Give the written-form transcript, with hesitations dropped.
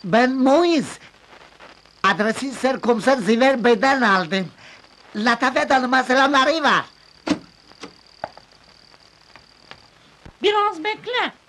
Ben Moiz. Adresi Serkomiser Ziver Bey'den aldım. Latafet Hanım'a selamları var. Biraz bekle.